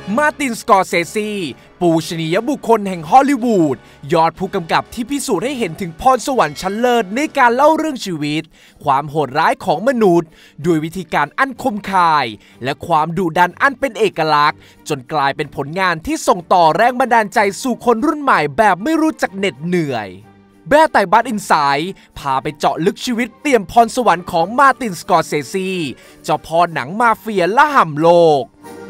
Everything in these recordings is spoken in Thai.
มาร์ติน สกอร์เซซีปูชนียบุคคลแห่งฮอลลีวูดยอดผู้กำกับที่พิสูจน์ให้เห็นถึงพรสวรรค์ชั้นเลิศในการเล่าเรื่องชีวิตความโหดร้ายของมนุษย์ด้วยวิธีการอันคมคายและความดุดันอันเป็นเอกลักษณ์จนกลายเป็นผลงานที่ส่งต่อแรงบันดาลใจสู่คนรุ่นใหม่แบบไม่รู้จักเหน็ดเหนื่อยแบ้ไต่บัตอินไซด์พาไปเจาะลึกชีวิตเปี่ยมพรสวรรค์ของมาร์ติน สกอร์เซซีเจ้าพ่อหนังมาเฟียละห่ำโลก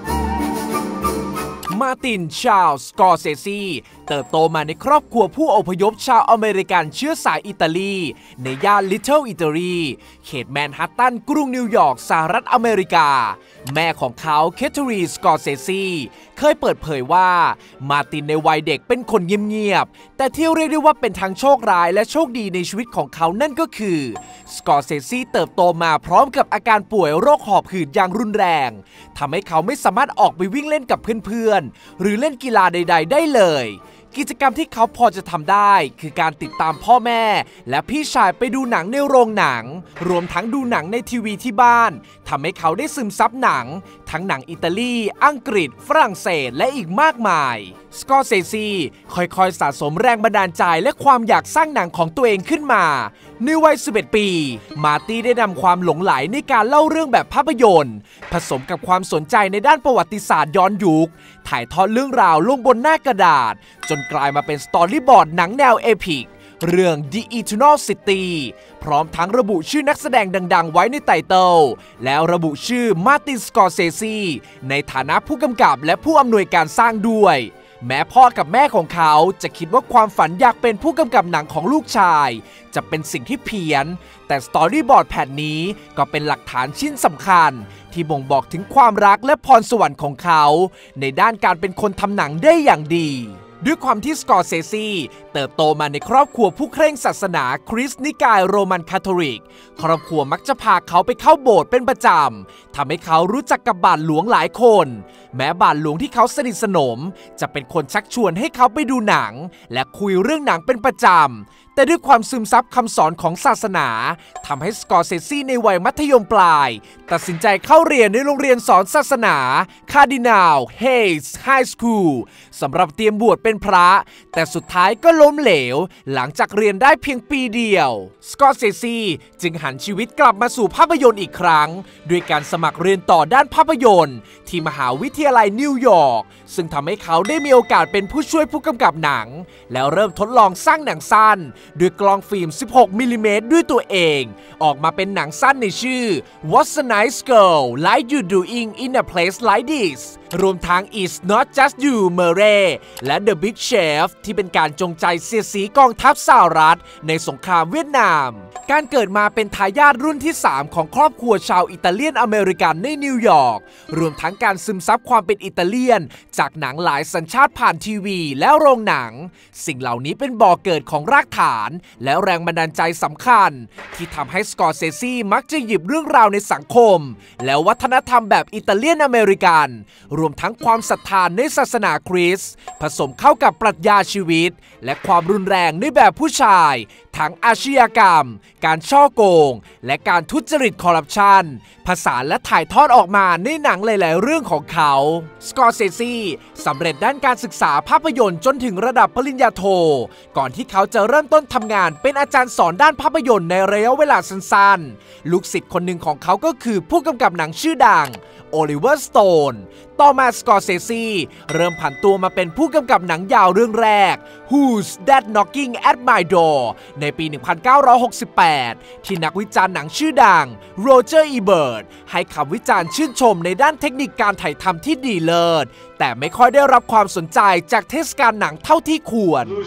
มาร์ติน ชาร์ลส์ สกอร์เซซีเติบโตมาในครอบครัวผู้อพยพชาวอเมริกันเชื้อสายอิตาลีในย่านลิตเทิลอิตาลีเขตแมนฮัตตันกรุงนิวยอร์กสหรัฐอเมริกาแม่ของเขาแคทเธอรีน สกอร์เซซีเคยเปิดเผยว่ามาร์ตินในวัยเด็กเป็นคนเงียบๆแต่ที่เรียกได้ว่าเป็นทั้งโชคร้ายและโชคดีในชีวิตของเขานั่นก็คือสกอร์เซซีเติบโตมาพร้อมกับอาการป่วยโรคหอบหืดอย่างรุนแรงทำให้เขาไม่สามารถออกไปวิ่งเล่นกับเพื่อนๆหรือเล่นกีฬาใดๆได้เลยกิจกรรมที่เขาพอจะทำได้คือการติดตามพ่อแม่และพี่ชายไปดูหนังในโรงหนังรวมทั้งดูหนังในทีวีที่บ้านทำให้เขาได้ซึมซับหนังทั้งหนังอิตาลีอังกฤษฝรั่งเศสและอีกมากมายสกอร์เซซีค่อยๆสะสมแรงบันดาลใจและความอยากสร้างหนังของตัวเองขึ้นมาในวัย 11 ปีมาร์ตี้ได้นำความหลงใหลในการเล่าเรื่องแบบภาพยนตร์ผสมกับความสนใจในด้านประวัติศาสตร์ย้อนยุคถ่ายทอดเรื่องราวลงบนหน้ากระดาษจนกลายมาเป็นสตอรี่บอร์ดหนังแนวเอพิกเรื่อง The Eternal City พร้อมทั้งระบุชื่อนักแสดงดังๆไว้ในไตเติลแล้วระบุชื่อมาร์ติน สกอร์เซซีในฐานะผู้กำกับและผู้อำนวยการสร้างด้วยแม้พ่อกับแม่ของเขาจะคิดว่าความฝันอยากเป็นผู้กำกับหนังของลูกชายจะเป็นสิ่งที่เพี้ยนแต่สตอรี่บอร์ดแผ่นนี้ก็เป็นหลักฐานชิ้นสำคัญที่บ่งบอกถึงความรักและพรสวรรค์ของเขาในด้านการเป็นคนทำหนังได้อย่างดีด้วยความที่สกอร์เซซีเติบโตมาในครอบครัวผู้เคร่งศาสนาคริสต์นิกายโรมันคาทอลิกครอบครัวมักจะพาเขาไปเข้าโบสถ์เป็นประจำทำให้เขารู้จักกับบาทหลวงหลายคนแม้บาทหลวงที่เขาสนิทสนมจะเป็นคนชักชวนให้เขาไปดูหนังและคุยเรื่องหนังเป็นประจำแต่ด้วยความซึมซับคำสอนของศาสนาทำให้สกอร์เซซีในวัยมัธยมปลายตัดสินใจเข้าเรียนในโรงเรียนสอนศาสนาคาร์ดินัลเฮสไฮสคูลสำหรับเตรียมบวชเป็นพระแต่สุดท้ายก็ล้มเหลวหลังจากเรียนได้เพียงปีเดียวสกอร์เซซีจึงหันชีวิตกลับมาสู่ภาพยนตร์อีกครั้งด้วยการสมัครเรียนต่อด้านภาพยนตร์ที่มหาวิทยาลัยนิวยอร์กซึ่งทำให้เขาได้มีโอกาสเป็นผู้ช่วยผู้กำกับหนังแล้วเริ่มทดลองสร้างหนังสั้นด้วยกล้องฟิล์ม 16 มิลลิเมตรด้วยตัวเองออกมาเป็นหนังสั้นในชื่อ What's a Nice Girl Like You Doing in a Place Like This รวมทั้ง It's Not Just You Murray และ The Big Chef ที่เป็นการจงใจเสียดสีกองทัพสหรัฐในสงครามเวียดนามการเกิดมาเป็นทายาทรุ่นที่ 3 ของครอบครัวชาวอิตาเลียนอเมริกันในนิวยอร์กรวมทั้งการซึมซับความเป็นอิตาเลียนจากหนังหลายสัญชาติผ่านทีวีและโรงหนังสิ่งเหล่านี้เป็นบ่อเกิดของรากฐานและแรงบันดาลใจสำคัญที่ทำให้สกอร์เซซีมักจะหยิบเรื่องราวในสังคมและวัฒนธรรมแบบอิตาเลียนอเมริกันรวมทั้งความศรัทธานในศาสนาคริสต์ผสมเข้ากับปรัชญาชีวิตและความรุนแรงในแบบผู้ชายทั้งอาชญากรรมการฉ้อโกงและการทุจริตคอร์รัปชันผสานและถ่ายทอดออกมาในหนังหลายๆเรื่องของเขาสกอร์เซซีสำเร็จด้านการศึกษาภาพยนตร์จนถึงระดับปริญญาโทก่อนที่เขาจะเริ่มต้นทำงานเป็นอาจารย์สอนด้านภาพยนตร์ในระยะเวลาสั้นๆลูกศิษย์คนหนึ่งของเขาก็คือผู้กำกับหนังชื่อดังโอลิเวอร์ สโตนต่อมาสกอร์เซซีเริ่มผันตัวมาเป็นผู้กำกับหนังยาวเรื่องแรก Who's That Knocking at My Door ในปี 1968 ที่นักวิจารณ์หนังชื่อดังโรเจอร์ อีเบิร์ตให้คำวิจารณ์ชื่นชมในด้านเทคนิคการถ่ายทำที่ดีเลิศแต่ไม่ค่อยได้รับความสนใจจากเทศกาลหนังเท่าที่ควร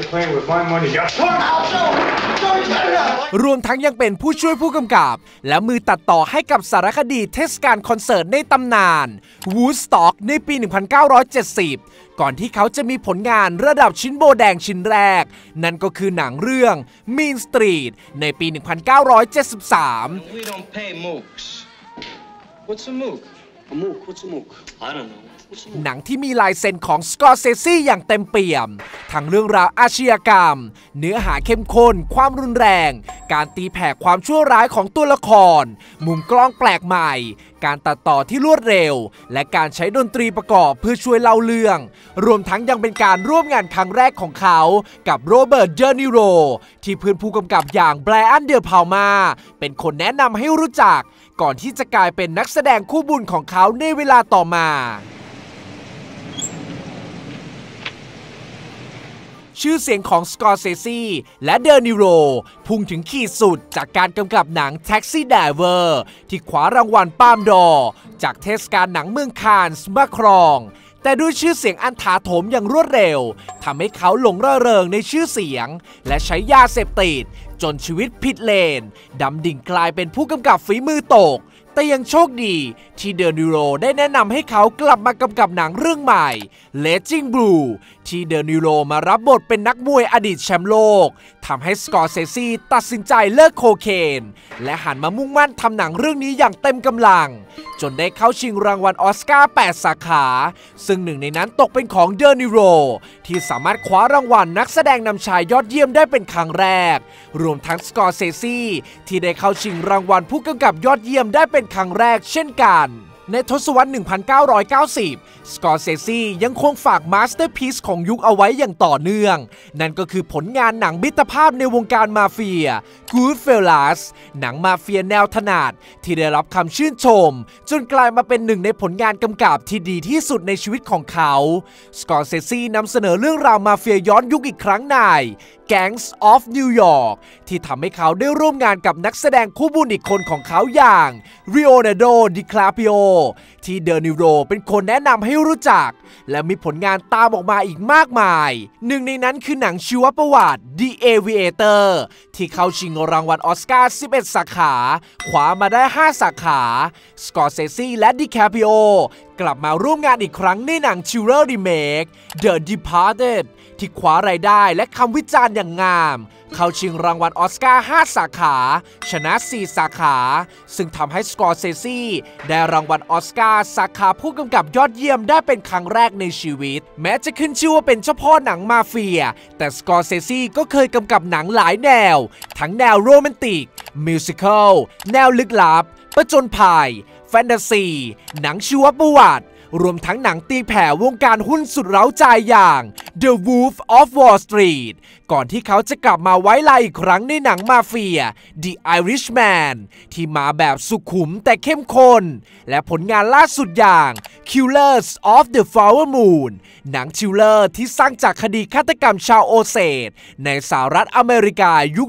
รวมทั้งยังเป็นผู้ช่วยผู้กำกับและมือตัดต่อให้กับสารคดีเทศกาลคอนเสิร์ตในตำนานวูดสต็อกในปี 1970 ก่อนที่เขาจะมีผลงานระดับชิ้นโบแดงชิ้นแรกนั่นก็คือหนังเรื่อง Mean Street ในปี 1973 What's a mook? A mook? What's a mook? I don't know. หนังที่มีลายเซ็นของสกอร์เซซีอย่างเต็มเปี่ยมทั้งเรื่องราวอาชญากรรมเนื้อหาเข้มข้นความรุนแรงการตีแผ่ความชั่วร้ายของตัวละครมุมกล้องแปลกใหม่การตัดต่อที่รวดเร็วและการใช้ดนตรีประกอบเพื่อช่วยเล่าเรื่องรวมทั้งยังเป็นการร่วมงานครั้งแรกของเขากับโรเบิร์ต เดนิโรที่เพื่อนผู้กำกับอย่างไบรอัน เดอ พาลมาเป็นคนแนะนำให้รู้จักก่อนที่จะกลายเป็นนักแสดงคู่บุญของเขาในเวลาต่อมาชื่อเสียงของสกอร์เซซีและเดนิโรพุ่งถึงขีดสุดจากการกำกับหนัง Taxi Driver ที่คว้ารางวัลปาล์มดอร์จากเทศกาลหนังเมืองคานส์มาครองแต่ด้วยชื่อเสียงอันถาโถมอย่างรวดเร็วทำให้เขาหลงระเริงในชื่อเสียงและใช้ยาเสพติดจนชีวิตผิดเลนดำดิ่งกลายเป็นผู้กำกับฝีมือตกแต่ยังโชคดีที่เดนิโรได้แนะนำให้เขากลับมากำกับหนังเรื่องใหม่ Raging Bull ที่เดนิโรมารับบทเป็นนักมวยอดีตแชมป์โลกทำให้สกอร์เซซีตัดสินใจเลิกโคเคนและหันมามุ่งมั่นทำหนังเรื่องนี้อย่างเต็มกำลังจนได้เข้าชิงรางวัลออสการ์8 สาขาซึ่งหนึ่งในนั้นตกเป็นของเดนิโรที่สามารถคว้ารางวัลนักแสดงนำชายยอดเยี่ยมได้เป็นครั้งแรกรวมทั้งสกอร์เซซีที่ได้เข้าชิงรางวัลผู้กำกับยอดเยี่ยมได้เป็นครั้งแรกเช่นกันในทศวรรษ 1990 สกอร์เซซียังคงฝากมาสเตอร์พีซของยุคเอาไว้อย่างต่อเนื่องนั่นก็คือผลงานหนังมิตรภาพในวงการมาเฟีย Goodfellas หนังมาเฟียแนวถนัดที่ได้รับคำชื่นชมจนกลายมาเป็นหนึ่งในผลงานกำกับที่ดีที่สุดในชีวิตของเขาสกอร์เซซีนำเสนอเรื่องราวมาเฟียย้อนยุคอีกครั้งใน Gangs of New York ที่ทำให้เขาได้ร่วมงานกับนักแสดงคู่บุญอีกคนของเขาอย่างลีโอนาร์โด ดิคาปิโอที่เดนิโรเป็นคนแนะนำให้รู้จักและมีผลงานตามออกมาอีกมากมายหนึ่งในนั้นคือหนังชีวประวัติ The Aviator ที่เข้าชิงรางวัลออสการ์ 11 สาขาคว้ามาได้ 5 สาขาสกอร์เซซีและดิคาปิโอกลับมาร่วมงานอีกครั้งในหนังชิลเลอร์รีเมค The Departed ที่คว้ารายได้และคำวิจารณ์อย่างงามเข้าชิงรางวัลออสการ์ 5 สาขาชนะ 4 สาขาซึ่งทำให้สกอร์เซซีได้รางวัลออสการ์สาขาผู้กำกับยอดเยี่ยมได้เป็นครั้งแรกในชีวิตแม้จะขึ้นชื่อว่าเป็นเจ้าพ่อหนังมาเฟียแต่สกอร์เซซีก็เคยกำกับหนังหลายแนวทั้งแนวโรแมนติกมิวสิคัลแนวลึกลับผจญภัยแฟนตาซีหนังชีวประวัติรวมทั้งหนังตีแผ่วงการหุ้นสุดเร้าใจอย่าง The Wolf of Wall Street ก่อนที่เขาจะกลับมาไว้ลายอีกครั้งในหนังมาเฟีย The Irishman ที่มาแบบสุขุมแต่เข้มข้นและผลงานล่าสุดอย่าง Killers of the Flower Moon หนังชิลเลอร์ที่สร้างจากคดีฆาตกรรมชาวโอเซตในสหรัฐอเมริกายุค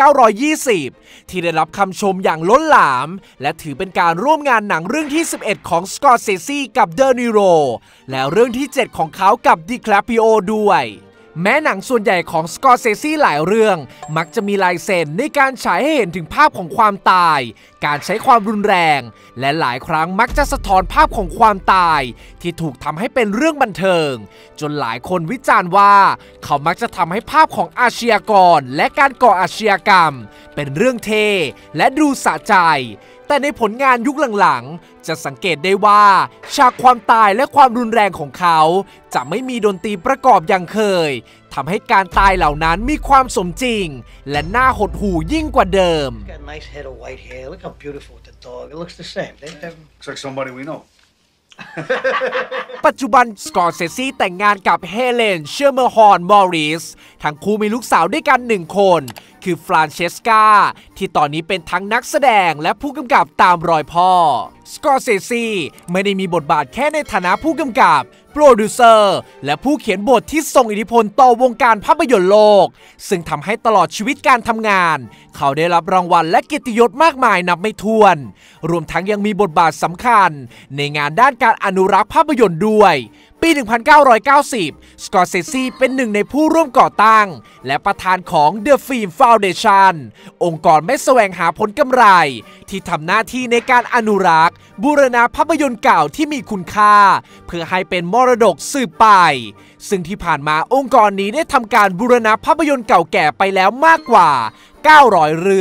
1920 ที่ได้รับคำชมอย่างล้นหลามและถือเป็นการร่วมงานหนังเรื่องที่ 11 ของสกอร์เซซีกับเดนิโรและเรื่องที่ 7 ของเขากับดิคาปิโอด้วยแม้หนังส่วนใหญ่ของสกอร์เซซีหลายเรื่องมักจะมีลายเซ็นในการฉายให้เห็นถึงภาพของความตายการใช้ความรุนแรงและหลายครั้งมักจะสะท้อนภาพของความตายที่ถูกทำให้เป็นเรื่องบันเทิงจนหลายคนวิจารณ์ว่าเขามักจะทำให้ภาพของอาชญากรและการก่ออาชญากรรมเป็นเรื่องเท่และดูสะใจแต่ในผลงานยุคหลังๆจะสังเกตได้ว่าฉากความตายและความรุนแรงของเขาจะไม่มีดนตรีประกอบอย่างเคยทำให้การตายเหล่านั้นมีความสมจริงและน่าหดหู่ยิ่งกว่าเดิม ปัจจุบันสกอร์เซซีแต่งงานกับเฮเลน เชอร์เมอร์ฮอน มอริสทั้งคู่มีลูกสาวด้วยกัน1 คนคือฟรานเชสกาที่ตอนนี้เป็นทั้งนักแสดงและผู้กำกับตามรอยพ่อสกอร์เซซีไม่ได้มีบทบาทแค่ในฐานะผู้กำกับโปรดิวเซอร์และผู้เขียนบทที่ทรงอิทธิพลต่อวงการภาพยนตร์โลกซึ่งทำให้ตลอดชีวิตการทำงานเขาได้รับรางวัลและเกียรติยศมากมายนับไม่ถ้วนรวมทั้งยังมีบทบาทสำคัญในงานด้านการอนุรักษ์ภาพยนตร์ด้วยปี 1990 สกอร์เซซีเป็นหนึ่งในผู้ร่วมก่อตั้งและประธานของ The Film Foundation องค์กรไม่แสวงหาผลกำไรที่ทำหน้าที่ในการอนุรักษ์บูรณะภาพยนตร์เก่าที่มีคุณค่าเพื่อให้เป็นมรดกสืบไปซึ่งที่ผ่านมาองค์กรนี้ได้ทำการบูรณะภาพยนตร์เก่าแก่ไปแล้วมากกว่า 900 เรื่อง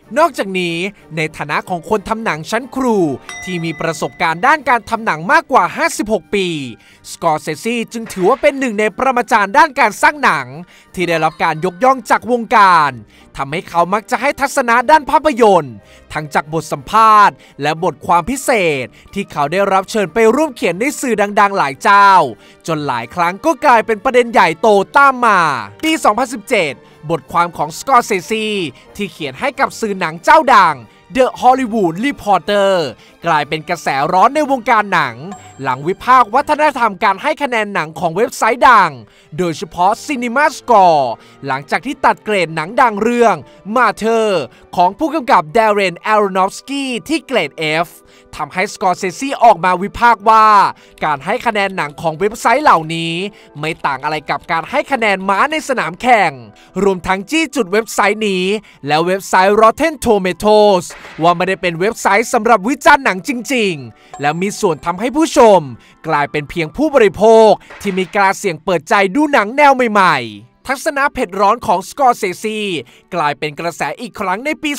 นอกจากนี้ในฐานะของคนทำหนังชั้นครูที่มีประสบการณ์ด้านการทำหนังมากกว่า56ปีสกอร์เซซีจึงถือว่าเป็นหนึ่งในปรมาจารย์ด้านการสร้างหนังที่ได้รับการยกย่องจากวงการทำให้เขามักจะให้ทัศนะด้านภาพยนตร์ทั้งจากบทสัมภาษณ์และบทความพิเศษที่เขาได้รับเชิญไปร่วมเขียนในสื่อดังๆหลายเจ้าจนหลายครั้งก็กลายเป็นประเด็นใหญ่โตตามมาปี 2017 บทความของสกอร์เซซีที่เขียนให้กับสื่อหนังเจ้าดัง The Hollywood Reporter กลายเป็นกระแสร้อนในวงการหนังหลังวิพากษ์วัฒนธรรมการให้คะแนนหนังของเว็บไซต์ดังโดยเฉพาะ Cinema Score หลังจากที่ตัดเกรดหนังดังเรื่อง Martyr ของผู้กำกับ Darren Aronofsky ที่เกรด F ทำให้สกอร์เซซีออกมาวิพากษ์ว่าการให้คะแนนหนังของเว็บไซต์เหล่านี้ไม่ต่างอะไรกับการให้คะแนนม้าในสนามแข่งรวมทั้งจี้จุดเว็บไซต์นี้และเว็บไซต์ Rotten Tomatoes ว่าไม่ได้เป็นเว็บไซต์สำหรับวิจารณ์หนังจริงๆและมีส่วนทำให้ผู้ชมกลายเป็นเพียงผู้บริโภคที่มีกล้าเสี่ยงเปิดใจดูหนังแนวใหม่ๆทัศนะเผ็ดร้อนของสกอร์เซซีกลายเป็นกระแสอีกครั้งในปี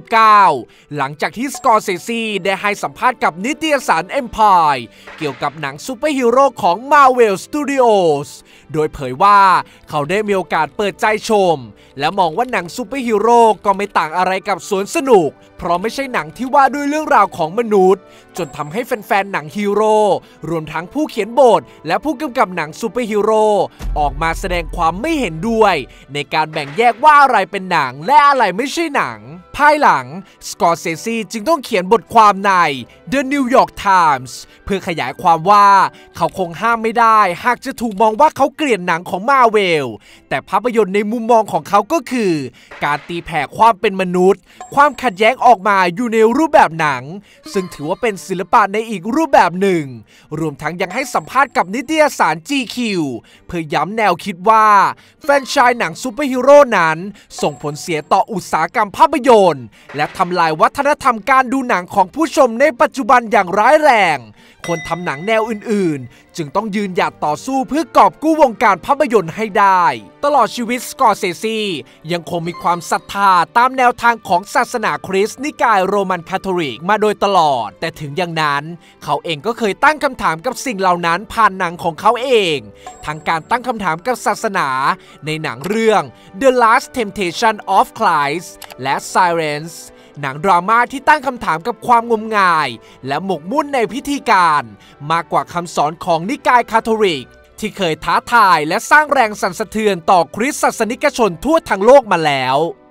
2019 หลังจากที่สกอร์เซซีได้ให้สัมภาษณ์กับนิตยสาร Empire เกี่ยวกับหนังซูเปอร์ฮีโร่ของ Marvel Studios โดยเผยว่าเขาได้มีโอกาสเปิดใจชมและมองว่าหนังซูเปอร์ฮีโร่ก็ไม่ต่างอะไรกับสวนสนุกเพราะไม่ใช่หนังที่ว่าด้วยเรื่องราวของมนุษย์จนทำให้แฟนๆหนังฮีโร่รวมทั้งผู้เขียนบทและผู้กำกับหนังซูเปอร์ฮีโร่ออกมาแสดงความไม่เห็นด้วยในการแบ่งแยกว่าอะไรเป็นหนังและอะไรไม่ใช่หนังภายหลังสกอร์เซซีจึงต้องเขียนบทความใน The New York Times เพื่อขยายความว่าเขาคงห้ามไม่ได้หากจะถูกมองว่าเขาเกลียดหนังของมาเวลแต่ภาพยนตร์ในมุมมองของเขาก็คือการตีแผ่ความเป็นมนุษย์ความขัดแย้งออกมาอยู่ในรูปแบบหนังซึ่งถือว่าเป็นศิลปะในอีกรูปแบบหนึ่งรวมทั้งยังให้สัมภาษณ์กับนิตยสาร GQ เพื่อย้ำแนวคิดว่าแฟรนไชส์หนังซูเปอร์ฮีโร่นั้นส่งผลเสียต่ออุตสาหกรรมภาพยนตร์และทำลายวัฒนธรรมการดูหนังของผู้ชมในปัจจุบันอย่างร้ายแรงคนทำหนังแนวอื่นๆจึงต้องยืนหยัดต่อสู้เพื่อกอบกู้วงการภาพยนตร์ให้ได้ตลอดชีวิตสกอร์เซซียังคงมีความศรัทธาตามแนวทางของศาสนาคริสต์นิกายโรมันคาทอลิกมาโดยตลอดแต่ถึงอย่างนั้นเขาเองก็เคยตั้งคำถามกับสิ่งเหล่านั้นผ่านหนังของเขาเองทั้งการตั้งคำถามกับศาสนาในหนังเรื่อง The Last Temptation of Christ และ Silenceหนังดราม่าที่ตั้งคำถามกับความงมงายและหมกมุ่นในพิธีการมากกว่าคำสอนของนิกายคาทอลิกที่เคยท้าทายและสร้างแรงสั่นสะเทือนต่อคริสตศาสนิกชนทั่วทั้งโลกมาแล้ว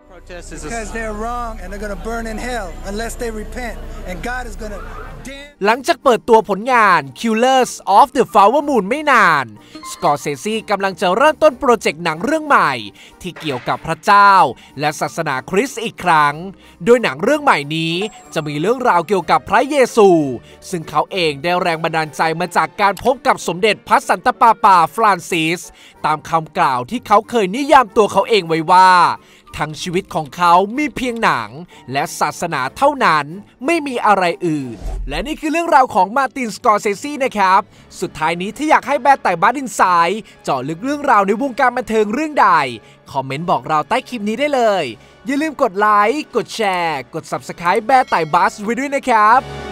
Because they're wrong and they're gonna burn in hell unless they repent and God is gonna หลังจากเปิดตัวผลงาน Killers of the Flower Moon ไม่นานสกอร์เซซีกำลังจะเริ่มต้นโปรเจกต์หนังเรื่องใหม่ที่เกี่ยวกับพระเจ้าและศาสนาคริสต์อีกครั้งโดยหนังเรื่องใหม่นี้จะมีเรื่องราวเกี่ยวกับพระเยซูซึ่งเขาเองได้แรงบันดาลใจมาจากการพบกับสมเด็จพระสันตะปาปาฟรานซิสตามคำกล่าวที่เขาเคยนิยามตัวเขาเองไว้ว่าทั้งชีวิตของเขามีเพียงหนังและศาสนาเท่านั้นไม่มีอะไรอื่นและนี่คือเรื่องราวของมาร์ติน สกอร์เซซีนะครับสุดท้ายนี้ที่อยากให้แบร์ไต่บัสอินไซด์เจาะลึกเรื่องราวในวงการบันเทิงเรื่องใดคอมเมนต์บอกเราใต้คลิปนี้ได้เลยอย่าลืมกดไลค์กดแชร์กด Subscribe แบร์ไต่บัสไว้ด้วยนะครับ